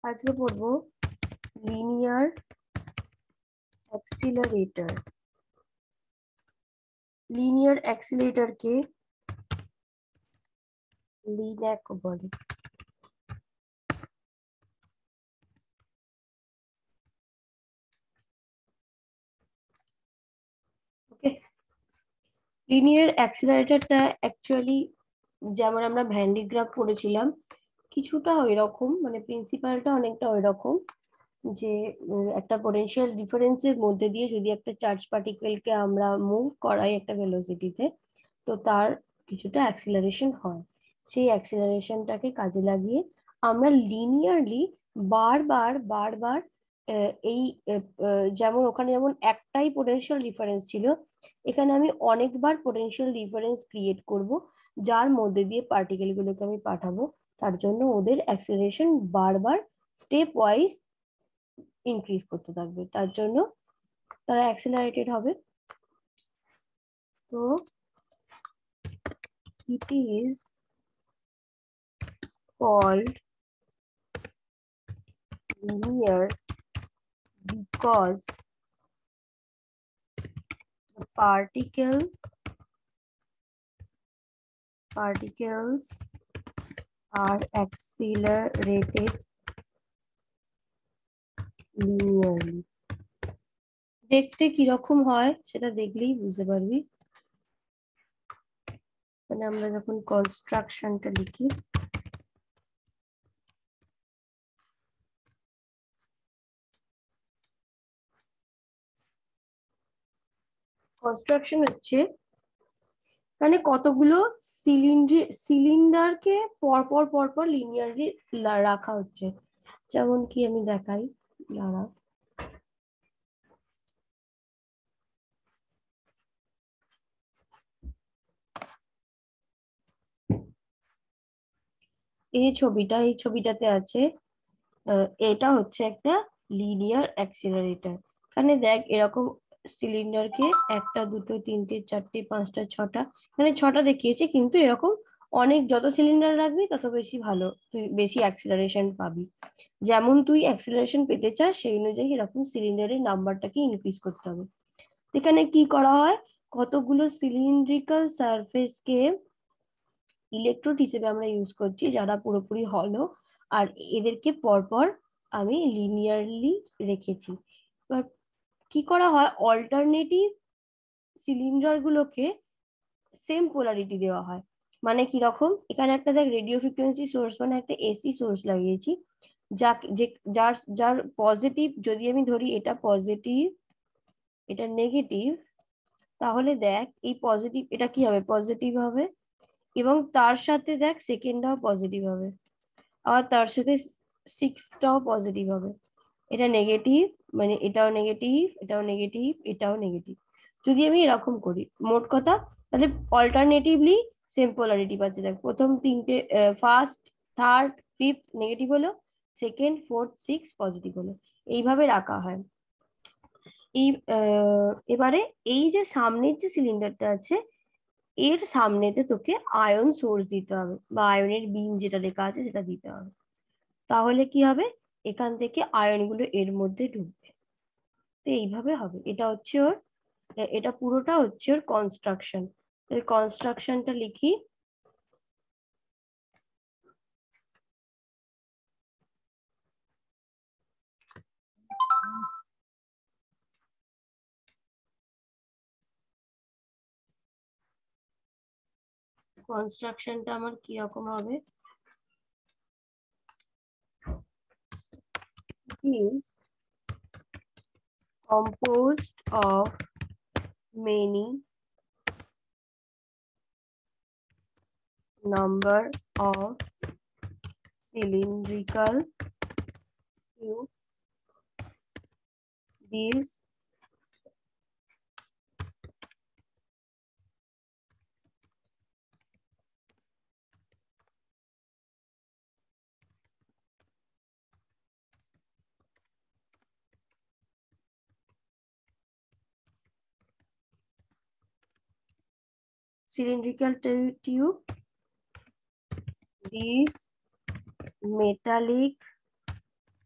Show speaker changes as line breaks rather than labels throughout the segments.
আজকে পড়বো linear accelerator. Linear অ্যাক্সিলারেটরকে লিন্যাক বলে। ওকে, লিনিয়ার অ্যাক্সিলারেটরটা অ্যাকচুয়ালি যেমন আমরা ভ্যান ডি গ্রাফ পড়েছিলাম কিছুটা ওই রকম, মানে প্রিন্সিপালটা অনেকটা ওই রকম যে একটা পোটেনশিয়াল ডিফারেন্সের মধ্যে দিয়ে যদি একটা চার্জ পার্টিকেলকে আমরা মুভ করাই একটা ভেলোসিটিতে, তো তার কিছুটা অ্যাক্সিলারেশন হয়। সেই অ্যাক্সিলারেশনটাকে কাজে লাগিয়ে আমরা লিনিয়ারলি বারবার বারবার এই যেমন ওখানে যেমন একটাই পোটেনশিয়াল ডিফারেন্স ছিল, এখানে আমি অনেকবার পোটেনশিয়াল ডিফারেন্স ক্রিয়েট করব, যার মধ্যে দিয়ে পার্টিকেল গুলোকে আমি পাঠাবো। তার জন্য ওদের অ্যাক্সিলারেশন বারবার স্টেপ ওয়াইজ ইনক্রিজ করতে থাকবে, তার জন্য তারা অ্যাক্সিলারেটেড হবে। তো it is called linear because the particles are accelerated linearly. দেখতে কিরকম হয় সেটা দেখলেই বুঝতে পারবি। মানে আমরা যখন কনস্ট্রাকশনটা লিখি, কনস্ট্রাকশন হচ্ছে মানে কতগুলো সিলিন্ডারকে পরপর পরপর লিনিয়ারলি রাখা হচ্ছে। যেমন কি আমি দেখাই, দাঁড়া। এই ছবিটা, এই ছবিটাতে আছে এটা হচ্ছে একটা লিনিয়ার অ্যাক্সিলারেটর। এখানে দেখ এরকম সিলিন্ডারকে একটা দুটো তিনটে চারটে পাঁচটা ছটা, মানে ছটা দেখিয়েছে, কিন্তু এরকম অনেক যত সিলিন্ডার রাখবি তত বেশি ভালো, তুই বেশি অ্যাক্সিলারেশন পাবি। যেমন তুই অ্যাক্সিলারেশন পেতে চাস সেই অনুযায়ী এরকম সিলিন্ডারের নাম্বারটাকে ইনক্রিজ করতে হবে। এখানে কি করা হয়, কতগুলো সিলিন্ড্রিক্যাল সারফেসকে ইলেকট্রোড হিসেবে আমরা ইউজ করছি যারা পুরোপুরি হলো, আর এদেরকে পরপর আমি লিনিয়ারলি রেখেছি। এবার কি করা হয়, অল্টারনেটিভ সিলিন্ডার গুলোকে সেম পোলারিটি দেওয়া হয়। মানে কি রকম, এখানে একটা দেখ রেডিও ফ্রিকোয়েন্সি সোর্স, মানে একটা এসি সোর্স লাগিয়েছি, যা যে যার যার পজিটিভ, যদি আমি ধরি এটা পজিটিভ এটা নেগেটিভ, তাহলে দেখ এই পজিটিভ এটা কি হবে, পজিটিভ হবে, এবং তার সাথে দেখ সেকেন্ডটাও পজিটিভ হবে, আবার তার সাথে সিক্সটাও পজিটিভ হবে। এটা নেগেটিভ, মানে এটাও নেগেটিভ, এটাও নেগেটিভ, এটাও নেগেটিভ। যদি আমি এরকম করি মোট কথা, তাহলে অল্টারনেটিভলি সেম পোলারিটি পাচ্ছি। দেখ প্রথম তিনটে, ফার্স্ট থার্ড ফিফথ নেগেটিভ হলো, সেকেন্ড ফোর্থ সিক্স পজিটিভ হলো, এইভাবে রাখা হয়। এই এবারে এই যে সামনের যে সিলিন্ডারটা আছে, এর সামনেতে তোকে আয়ন সোর্স দিতে হবে, বা আয়নের বিম যেটা লেখা আছে সেটা দিতে হবে। তাহলে কি হবে, এখান থেকে আয়নগুলো এর মধ্যে ঢুকবে। তো এইভাবে হবে। এটা হচ্ছে ওর, এটা পুরোটা হচ্ছে ওর কনস্ট্রাকশন। কনস্ট্রাকশনটা লিখি, কনস্ট্রাকশনটা আমার কিরকম হবে, is composed of many number of cylindrical tubes. These cylindrical tube, these metallic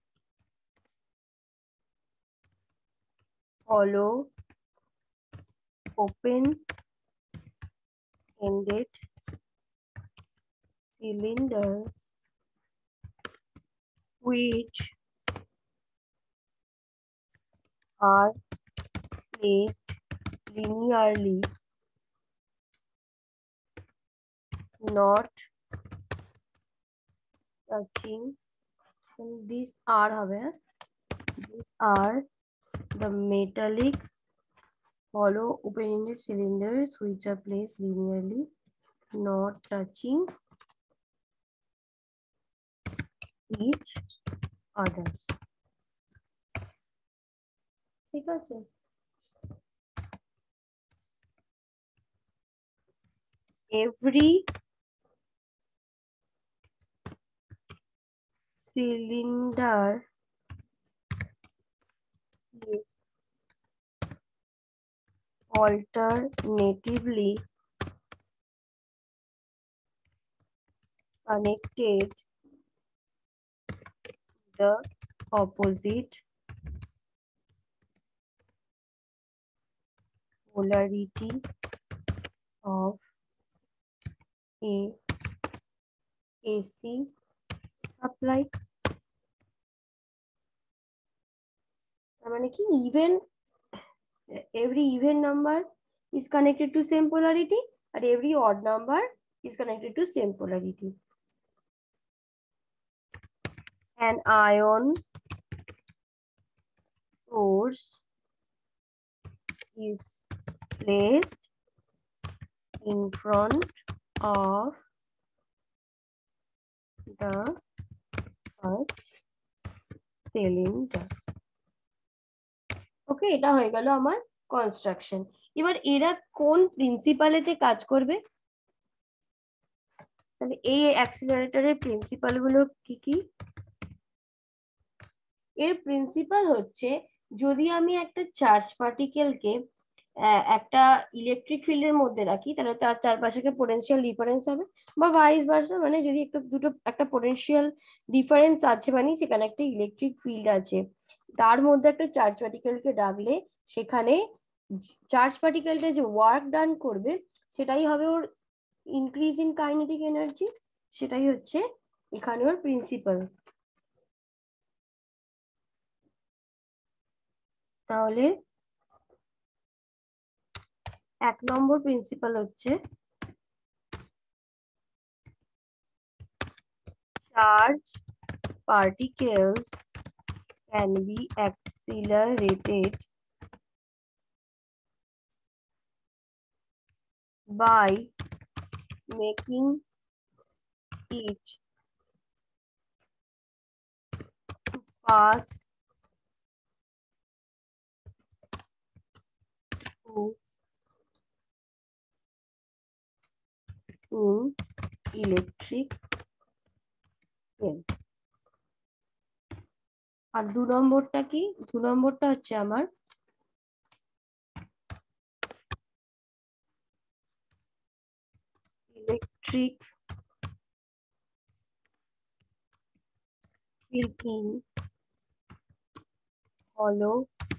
hollow open ended cylinder which are placed linearly, not touching. And these are the metallic hollow open-ended cylinders which are placed linearly, not touching each others. ঠিক আছে? Every cylinder is alternatively connected the opposite polarity of a AC supply. মানে কি even every even number is connected to same polarity and every odd number is connected to same polarity. An ion source is placed in front of the first cylinder. ওকে, এটা হয়ে গেল আমার construction. এবার এরা কোন প্রিন্সিপালেতে কাজ করবে? তাহলে এই অ্যাক্সিলারেটরের প্রিন্সিপাল গুলো কি কি? এর প্রিন্সিপাল হচ্ছে যদি আমি একটা চার্জ পার্টিকেলকে একটা ইলেকট্রিক ফিল্ডের মধ্যে রাখি তাহলে তার চারপাশে একটা পোটেনশিয়াল ডিফারেন্স হবে, বা ভাইস ভার্সা, মানে যদি একটা পোটেনশিয়াল ডিফারেন্স আছে মানে সেখানে একটা ইলেকট্রিক ফিল্ড আছে, তার মধ্যে একটা চার্জ পার্টিকেলকে রাখলে সেখানে চার্জ পার্টিকেলটা যে ওয়ার্ক ডান করবে সেটাই হবে ওর ইনক্রিজ ইন কাইনেটিক এনার্জি। সেটাই হচ্ছে এখানে ওর প্রিন্সিপাল। তাহলে 1 নম্বর প্রিন্সিপাল হচ্ছে charge particles can be accelerated by making it pass through in electric field. আর 2 নম্বরটা কি? 2 নম্বরটা হচ্ছে আমার electric field in hollow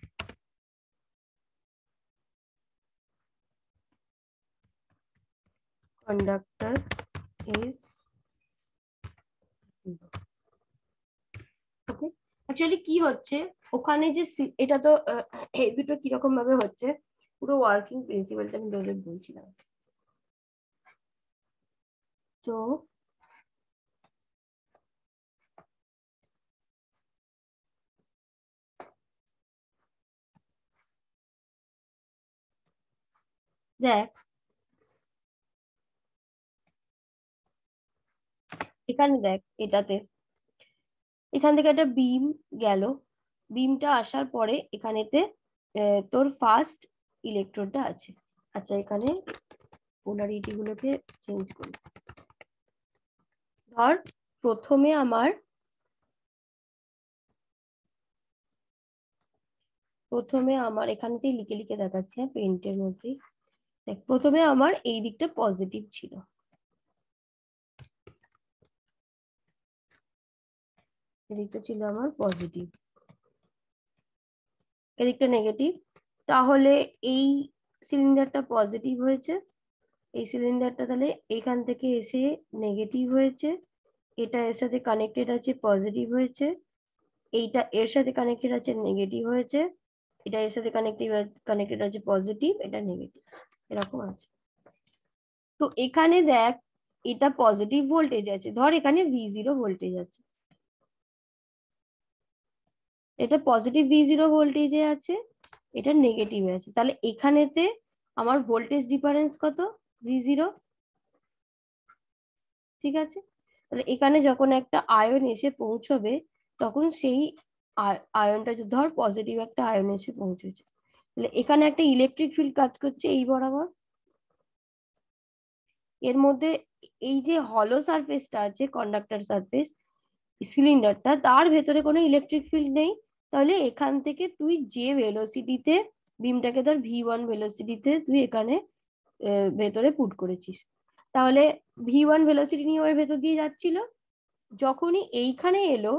conductor is zero. Okay, অ্যাকচুয়ালি কি হচ্ছে ওখানে যে এটা তো এই দুটো কিরকম ভাবে হচ্ছে পুরো ওয়ার্কিং প্রিন্সিপালটা আমি তোদের বলছিলাম। তো দেখ এখানে দেখ এটাতে এখান থেকে একটা বিম গেল, বিমটা আসার পরে এখানেতে তোর ফার্স্ট ইলেকট্রোডটা আছে। আচ্ছা এখানে পোলারিটি গুলোকে চেঞ্জ করি। ধর প্রথমে আমার এখানেতেই লিখে লিখে দেখাচ্ছে পেন্টের মধ্যে। দেখ প্রথমে আমার এই দিকটা পজিটিভ ছিল, এদিকটা ছিল আমার পজিটিভ, এদিকটা নেগেটিভ, তাহলে এই সিলিন্ডারটা পজিটিভ হয়েছে, এই সিলিন্ডারটা তাহলে এখান থেকে এসে নেগেটিভ হয়েছে, এটা এর সাথে কানেক্টেড আছে পজিটিভ হয়েছে, এইটা এর সাথে কানেক্টেড আছে নেগেটিভ হয়েছে, এটা এর সাথে কানেক্টেড আছে পজিটিভ, এটা নেগেটিভ, এরকম আছে। তো এখানে দেখ এটা পজিটিভ ভোল্টেজ আছে, ধর এখানে V0 ভোল্টেজ আছে, এটা পজিটিভ V0 ভোল্টেজে আছে, এটা নেগেটিভে আছে, তাহলে এখানেতে আমার ভোল্টেজ ডিফারেন্স কত? V0। ঠিক আছে, তাহলে এখানে যখন একটা আয়ন এসে পৌঁছবে তখন সেই আয়নটা ধর পজিটিভ একটা আয়ন এসে পৌঁছেছে, তাহলে এখানে একটা ইলেকট্রিক ফিল্ড কাজ করছে এই বরাবর। এর মধ্যে এই যে হলো সারফেসটা আছে কন্ডাক্টর সারফেস সিলিন্ডারটা, তার ভেতরে কোনো ইলেকট্রিক ফিল্ড নেই, তাহলে এখান থেকে তুই যে ভেলোসিটিতে বিমটাকে ধর V1 ভেলোসিটিতে তুই এখানে ভেতরে পুট করেছিস, তাহলে V1 ভেলোসিটি নিয়ে ওর ভেতর দিয়ে যাচ্ছিল, যখনই এইখানে এলো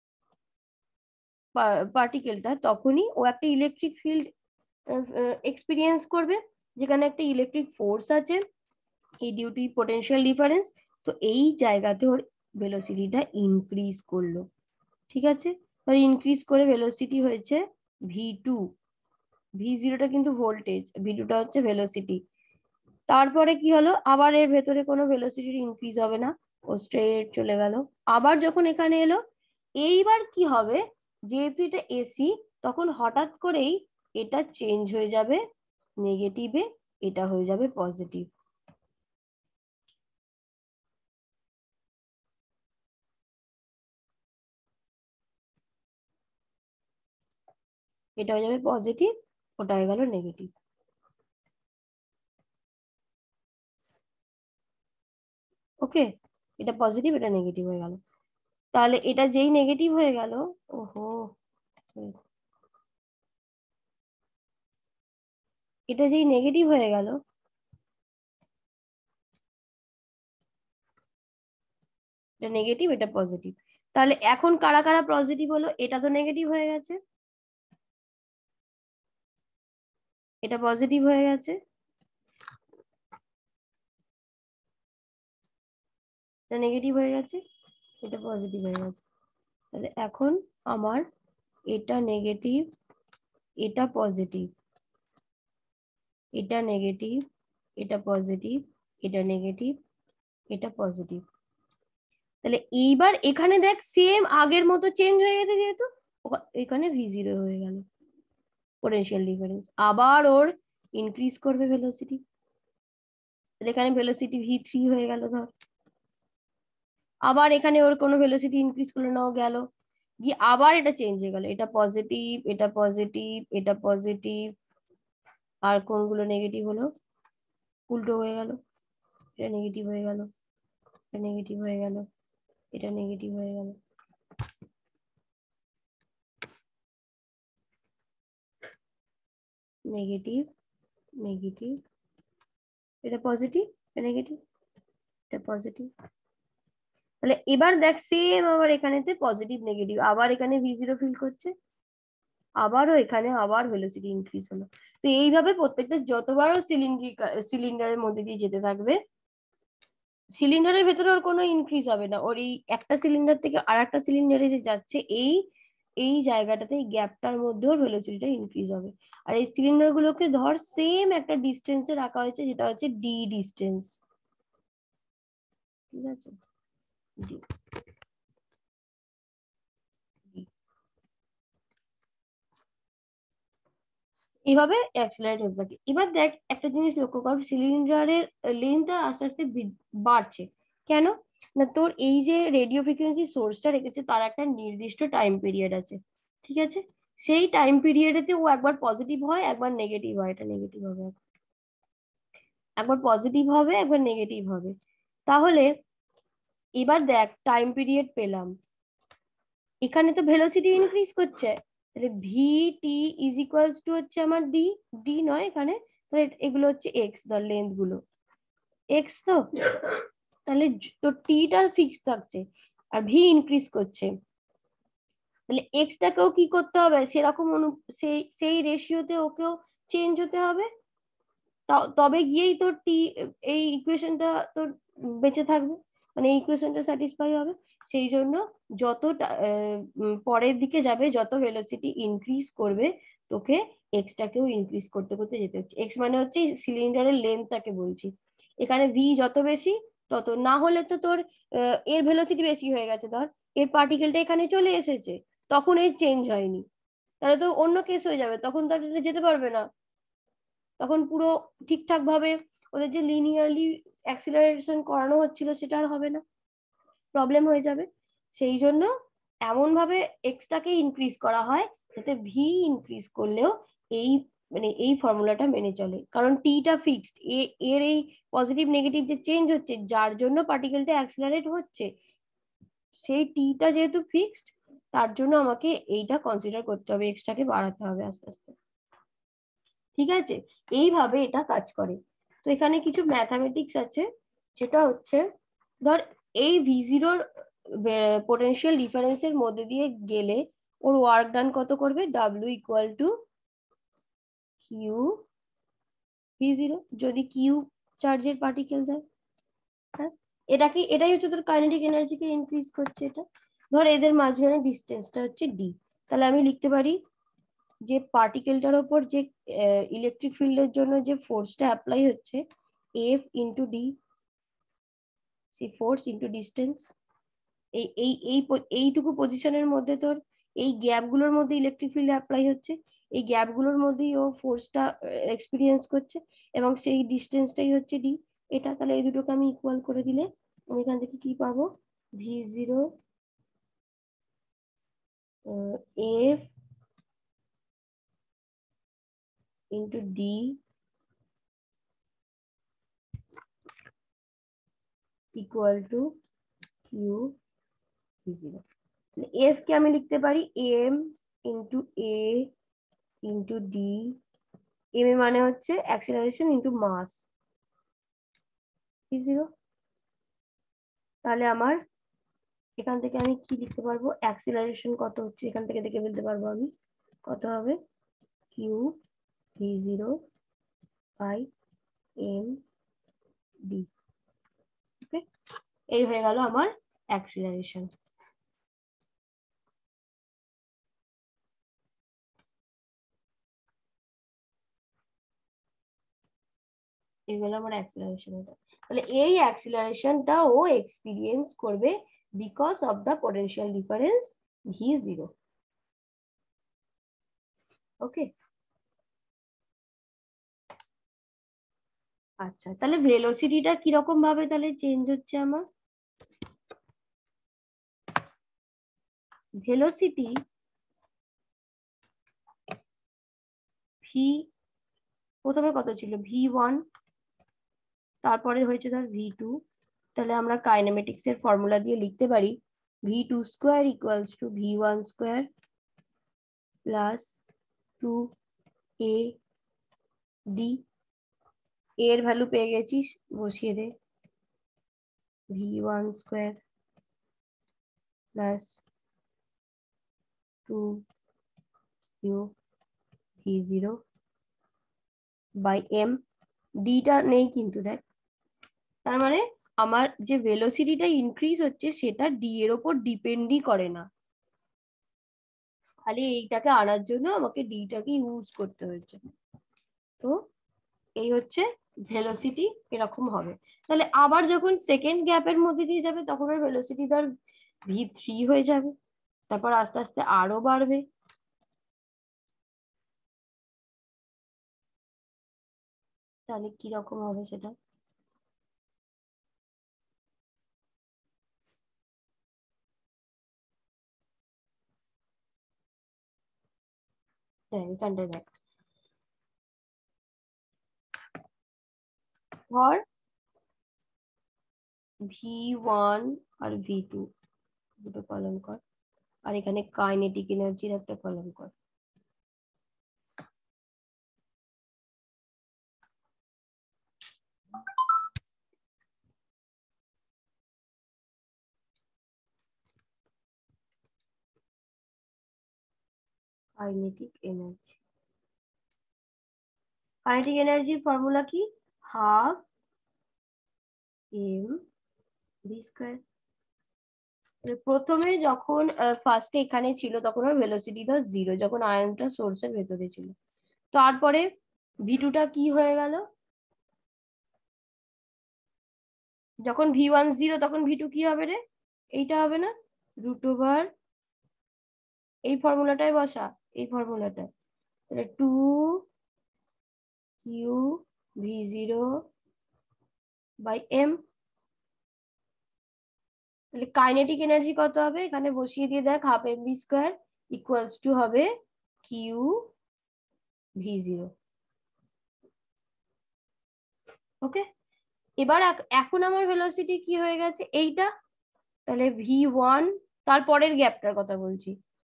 পার্টিকেলটা তখনই ও একটা ইলেকট্রিক ফিল্ড এক্সপিরিয়েন্স করবে, যেখানে একটা ইলেকট্রিক ফোর্স আছে এই ডিউটি পোটেনশিয়াল ডিফারেন্স, তো এই জায়গাতে ওর ভেলোসিটিটা ইনক্রিজ করলো। ঠিক আছে, আর ইনক্রিজ করে ভেলোসিটি হয়েছে V2, V0টা কিন্তু ভোল্টেজ, V2টা হচ্ছে ভেলোসিটি। তারপরে কি হলো, আবার এর ভেতরে কোনো ভেলোসিটির ইনক্রিজ হবে না, ও স্ট্রেট চলে গেল। আবার যখন এখানে এলো, এইবার কি হবে, যেহেতু এটা এসি, তখন হঠাৎ করেই এটা চেঞ্জ হয়ে যাবে নেগেটিভে, এটা হয়ে যাবে পজিটিভ। এটা হয়ে যাবে পজিটিভ, ওটা হয়ে গেল নেগেটিভ। ওকে, এটা পজিটিভ এটা নেগেটিভ হয়ে গেল, তাহলে এটা যেই নেগেটিভ হয়ে গেল, ওহো, এটা যেই নেগেটিভ হয়ে গেল, এটা নেগেটিভ এটা পজিটিভ, তাহলে এখন কারা কারা পজিটিভ হলো, এটা তো নেগেটিভ হয়ে গেছে, এটা পজিটিভ হয়ে গেছে, এটা নেগেটিভ হয়ে গেছে, এটা পজিটিভ হয়ে গেছে, তাহলে এখন আমার এটা নেগেটিভ এটা পজিটিভ, এটা নেগেটিভ এটা পজিটিভ, এটা নেগেটিভ এটা পজিটিভ, তাহলে এইবার এখানে দেখ সেম আগের মতো চেঞ্জ হয়ে গেছে, যেহেতু এখানে V0 হয়ে গেল পোটেনশিয়াল ডিফারেন্স, আবার ওর ইনক্রিজ করবে ভেলোসিটি, তাহলে এখানে ভেলোসিটি V3 হয়ে গেল ধর, আবার এখানে ওর কোনো ভেলোসিটি ইনক্রিজ করলো না, ও গেল গিয়ে আবার এটা চেঞ্জ হয়ে গেল, এটা পজিটিভ এটা পজিটিভ এটা পজিটিভ, আর কোনগুলো নেগেটিভ হলো, উল্টো হয়ে গেল, এটা নেগেটিভ হয়ে গেল, এটা নেগেটিভ হয়ে গেল, এটা নেগেটিভ হয়ে গেল, নেগেটিভ নেগেটিভ, এটা পজিটিভ এটা নেগেটিভ এটা পজিটিভ, তাহলে এবার দেখ সেম আবার এখানেতে পজিটিভ নেগেটিভ, আবার এখানে V0 ফিল করছে, আবারও এখানে আবার ভেলোসিটি ইনক্রিজ হলো, তো এইভাবে প্রত্যেকটা যতবারও সিলিন্ডারের মধ্যে দিয়ে যেতে থাকবে, সিলিন্ডারের ভেতরে ওর কোনো ইনক্রিজ হবে না, ওর এই একটা সিলিন্ডার থেকে আর একটা সিলিন্ডারে যে যাচ্ছে এই এই জায়গাটাতে এই গ্যাপটার মধ্যে ওর ভেলোসিটিটা ইনক্রিজ হবে। আর এই সিলিন্ডার গুলোকে ধর সেম একটা ডিস্টেন্সে রাখা হয়েছে, যেটা হচ্ছে ডি ডিস্টেন্স। ঠিক আছে, ডি, এইভাবে অ্যাক্সেলারেট হতে থাকে। এবার দেখ একটা জিনিস লক্ষ্য কর, সিলিন্ডারের লেন্থটা আস্তে আস্তে বাড়ছে, কেন না, তোর এই যে রেডিও ফ্রিকোয়েন্সি সোর্সটা রেখেছে তার একটা নির্দিষ্ট টাইম পিরিয়ড আছে, ঠিক আছে, সেই টাইম পিরিয়ডেতে ও একবার পজিটিভ হয় একবার নেগেটিভ হয়, এটা নেগেটিভ হবে, একবার পজিটিভ হবে একবার নেগেটিভ হবে, তাহলে এবার দেখ টাইম পিরিয়ড পেলাম, এখানে তো ভেলোসিটি ইনক্রিজ করছে, তাহলে V T is equals to হচ্ছে আমার ডি, ডি নয় এখানে, তাহলে এগুলো হচ্ছে এক্স, ধর লেন্থ গুলো এক্স, তো তাহলে তো টিটা ফিক্স থাকছে আর ভি ইনক্রিজ করছে, তাহলে এক্সটাকেও কি করতে হবে সেরকম সেই সেই রেশিওতে ওকেও চেঞ্জ হতে হবে, তবে গিয়েই তোর টি এই ইকুয়েশনটা তোর বেঁচে থাকবে, মানে এই ইকুয়েশনটা স্যাটিসফাই হবে। সেই জন্য যত পরের দিকে যাবে, যত ভেলোসিটি ইনক্রিজ করবে, তোকে এক্সটাকেও ইনক্রিজ করতে করতে যেতে হচ্ছে। এক্স মানে হচ্ছে সিলিন্ডারের লেন্থটাকে বলছি। এখানে ভি যত বেশি তত, না হলে তো তোর এর ভেলোসিটি বেশি হয়ে গেছে, ধর এর পার্টিকেলটা এখানে চলে এসেছে, তখন এর চেঞ্জ হয়নি, তাহলে তো অন্য কেস হয়ে যাবে, তখন তো যেতে পারবে না, তখন পুরো ঠিকঠাক ভাবে ওদের যে লিনিয়ারলি অ্যাক্সিলারেশন করানো হচ্ছিল সেটা আর হবে না, প্রবলেম হয়ে যাবে। সেই জন্য এমন ভাবে এক্সটাকে ইনক্রিজ করা হয় যাতে ভি ইনক্রিজ করলেও এই মানে এই ফর্মুলাটা মেনে চলে, কারণ টিটা ফিক্সড, এর এই পজিটিভ নেগেটিভ যে চেঞ্জ হচ্ছে যার জন্য পার্টিকেলটা অ্যাক্সিলারেট হচ্ছে, সেই টিটা যেহেতু ফিক্সড, তার জন্য আমাকে এইটা কনসিডার করতে হবে, এক্সটাকে বাড়াতে হবে আস্তে আস্তে। ঠিক আছে, এইভাবে এটা কাজ করে। তো এখানে কিছু ম্যাথামেটিক্স আছে, যেটা হচ্ছে ধর এই ভি জিরোর পোটেনশিয়াল ডিফারেন্সের মধ্যে দিয়ে গেলে ওর ওয়ার্ক ডান কত করবে, W equal to Q V zero, যদি কিউ চার্জের পার্টিকেল যায়। হ্যাঁ, এটাই হচ্ছে তোর কাইনেটিক এনার্জিকে ইনক্রিজ করছে। এটা ধর এদের মাঝখানে ডিস্টেন্সটা হচ্ছে ডি, তাহলে আমি লিখতে পারি যে পার্টিকেলটার ওপর যে ইলেকট্রিক ফিল্ডের জন্য যে ফোর্সটা অ্যাপ্লাই হচ্ছে, এফ ইন্টু ডি, সেই ফোর্স ইন্টু ডিস্টেন্স, এই এই এই এইটুকু পজিশনের মধ্যে তোর এই গ্যাপগুলোর মধ্যে ইলেকট্রিক ফিল্ড অ্যাপ্লাই হচ্ছে, এই গ্যাপগুলোর মধ্যেই ও ফোর্সটা এক্সপিরিয়েন্স করছে, এবং সেই ডিস্টেন্সটাই হচ্ছে ডি। এটা তাহলে এই দুটোকে আমি ইকুয়াল করে দিলে আমি এখান থেকে কি পাবো, V zero F into D equal to Q V zero. F কে আমি লিখতে পারি M into A into D, M A মানে হচ্ছে acceleration into mass V zero. তাহলে আমার এখান থেকে আমি কি লিখতে পারবো, অ্যাক্সিলারেশন কত হচ্ছে এখান থেকে দেখে ফেলতে পারবো আমি, কত হবে, Q V zero by M D. Okay, এই হয়ে গেল আমার অ্যাক্সিলারেশন। এই হলো আমার অ্যাক্সিলারেশনটা। তাহলে এই অ্যাক্সিলারেশনটা ও এক্সপিরিয়েন্স করবে because of the potential difference V zero. Okay, আচ্ছা তাহলে ভেলোসিটিটা কিরকম ভাবে তাহলে চেঞ্জ হচ্ছে আমার, ভেলোসিটি ভি প্রথমে কত ছিল, ভি ওয়ান, তারপরে হয়েছে ধর ভি টু, তাহলে আমরা কাইনেমেটিক্স এর ফর্মুলা দিয়ে লিখতে পারি V two square equals to V one square plus two A D. এর ভ্যালু পেয়ে গেছিস, বসিয়ে দে, V one square plus two U V zero by M, ডিটা নেই কিন্তু দেখ, তার মানে আমার যে ভেলোসিটিটা ইনক্রিজ হচ্ছে সেটা ডি এর ওপর ডিপেন্ডই করে না, খালি এইটাকে আনার জন্য আমাকে ডিটাকে ইউজ করতে হয়েছে। তো এই হচ্ছে ভেলোসিটি, এরকম হবে। তাহলে আবার যখন সেকেন্ড গ্যাপের মধ্যে দিয়ে যাবে তখন ওর ভেলোসিটি ধর ভি থ্রি হয়ে যাবে, তারপর আস্তে আস্তে আরো বাড়বে। তাহলে কি রকম হবে সেটা, এখানটায় দেখ, ধর ভি ওয়ান আর ভি টু দুটো কলম কর, আর এখানে কাইনেটিক এনার্জির একটা কলম কর। কাইনেটিক এনার্জি, কাইনেটিক এনার্জির ফর্মুলা কি? Half M V square. প্রথমে যখন ফার্স্টে এখানে ছিল তখন ওর ভেলোসিটি তো 0, যখন আয়নটা সোর্সের ভেতরে ছিল। তারপরে ভি2টা কি হয়ে গেল? যখন ভি1 0 তখন ভি2 কি হবে রে? এইটা হবে না, √, এই ফর্মুলাটাই বসা, এই ফর্মুলাটা। তাহলে 2q/v0/m। তাহলে কাইনেটিক এনার্জি কত হবে? এখানে বসিয়ে দিয়ে দেখ, half M V square equals to হবে q/v0। ওকে, এবার এখন আমার ভেলোসিটি কি হয়ে গেছে? এইটা। তাহলে v1, তারপরের গ্যাপটার কথা বলছি,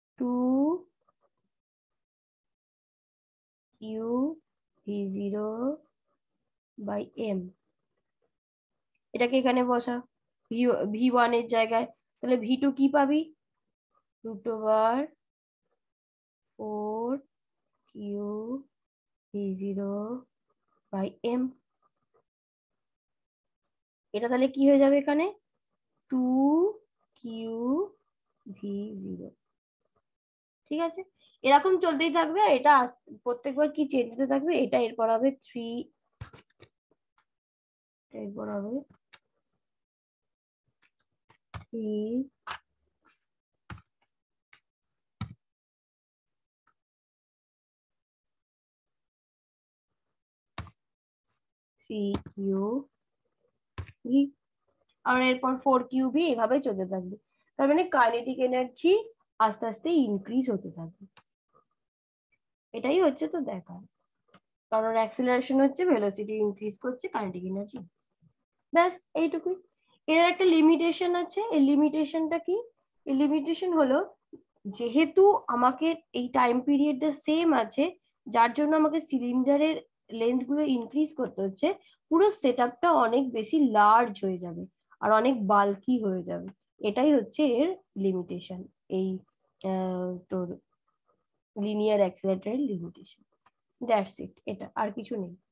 2q/v0/m। এটাকে এখানে বসা ভি1 এর জায়গায়। তাহলে ভি2 কি পাবি? √4q/v0/m। এটা তাহলে কি হয়ে যাবে এখানে? 2q/v0। ঠিক আছে, এরকম চলতেই থাকবে। এটা প্রত্যেকবার কি চেঞ্জ হতে থাকবে। এটা এরপর হবে 3, এরপর হবে 3q/v, আর এরপর 4q/v, এভাবে চলতে থাকবে। তার মানে কাইনেটিক এনার্জি আস্তে আস্তে ইনক্রিজ হতে থাকবে। এটাই হচ্ছে তো দেখা, কারণ অ্যাক্সিলারেশন হচ্ছে, ভেলোসিটি ইনক্রিজ করছে, কাইনেটিক এনার্জি। ব্যাস এইটুকুই। এর একটা লিমিটেশন আছে। এই লিমিটেশনটা কি? এই লিমিটেশন হলো, যেহেতু আমাকে এই টাইম পিরিয়ডটা সেম আছে, যার জন্য আমাকে সিলিন্ডারের লেন্থ গুলো ইনক্রিজ করতে হচ্ছে, পুরো সেটআপটা অনেক বেশি লার্জ হয়ে যাবে আর অনেক বাল্কি হয়ে যাবে। এটাই হচ্ছে এর লিমিটেশন, এই তোর লিনিয়ার অ্যাক্সিলারেটরের লিমিটেশন। দ্যাটস ইট, এটা আর কিছু নেই।